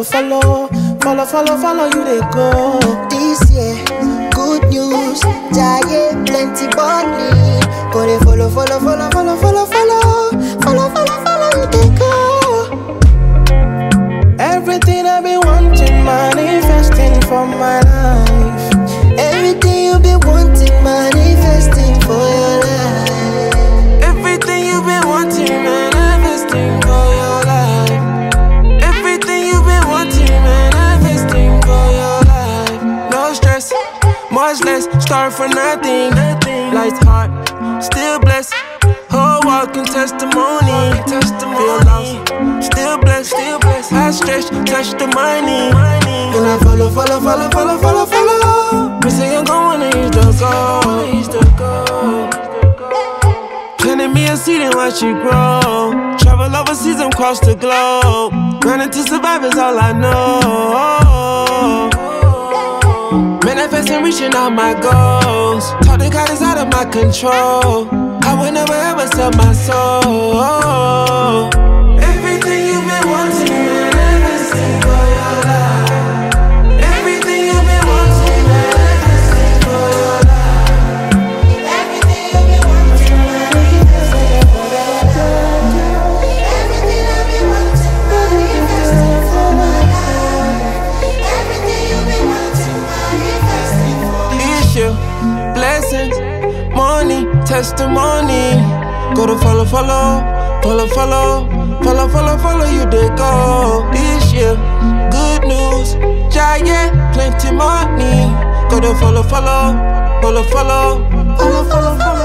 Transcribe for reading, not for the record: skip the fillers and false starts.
follow. Follow you they go. This year, good news, Jaiye, plenty money. Go they follow, you they go. Everything I've been wanting, manifesting for my life. Everything you've been wanting, manifesting for your life. Everything you've been wanting, manifesting for your life. Everything you've been wanting, manifesting for your life. No stress, much less, start for nothing. Lights hot, still blessed. Whole walking testimony. Feel lost, still blessed. High stretch, touch the money. And I follow. We say I'm going to reach the goal. Planting me a seed and watch it grow. Travel overseas and cross the globe. Running to survive is all I know. Manifesting, reaching all my goals. Talk to God is out of my control. I would never ever sell my soul. Everything you've been wanting, manifesting for your life. Everything you've been wanting, manifesting for your life. Everything you've been wanting, manifesting for your life. Everything I've been wanting, manifesting for my life. Everything you've been wanting, manifesting for my life. Issue, blessings, money, testimony. Go to follow, you they go. This year, good news, Jaiye, plenty money. Go to follow.